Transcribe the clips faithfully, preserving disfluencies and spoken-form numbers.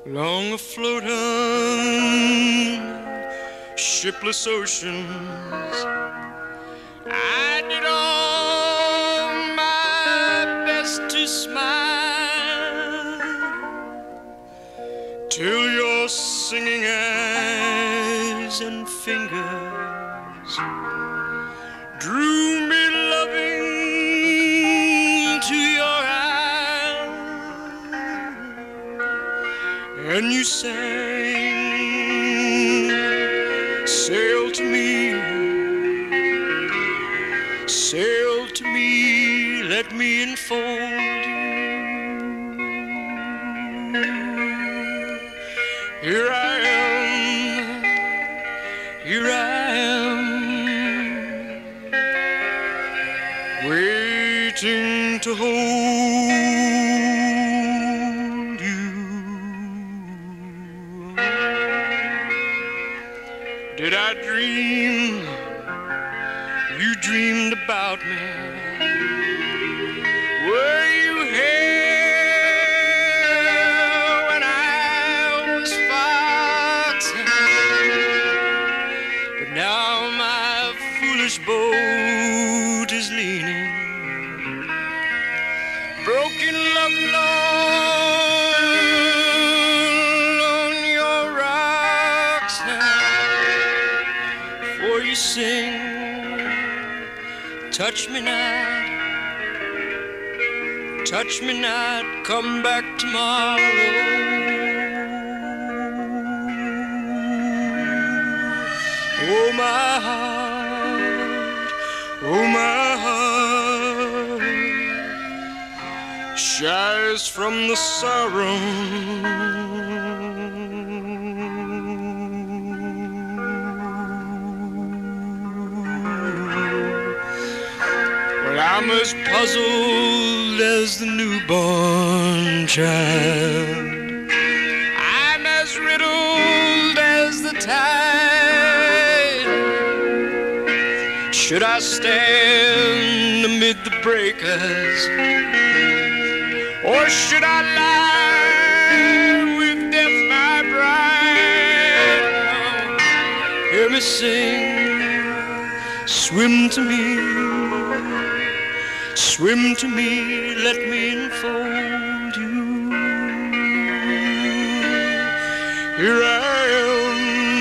long afloat on shipless oceans. I did all my best to smile till your singing eyes and fingers drew me loving to your eyes, and you sang, sail to me, sail to me, let me enfold you. Here I am, here I am, waiting to hold you. Did I dream you dreamed about me? Were you here when I was fighting? But now my foolish boat is leaning, broken love alone on your rocks now. For you sing, touch me not, touch me not, come back tomorrow. Oh my heart, oh my heart, shies from the sorrow. I'm as puzzled as the newborn child. I'm as riddled as the tide. Should I stand amid the breakers, or should I lie with death my bride? Hear me sing, swim to me, swim to me, let me enfold you. Here I am,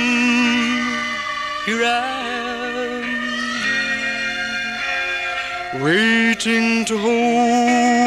here I am, waiting to hold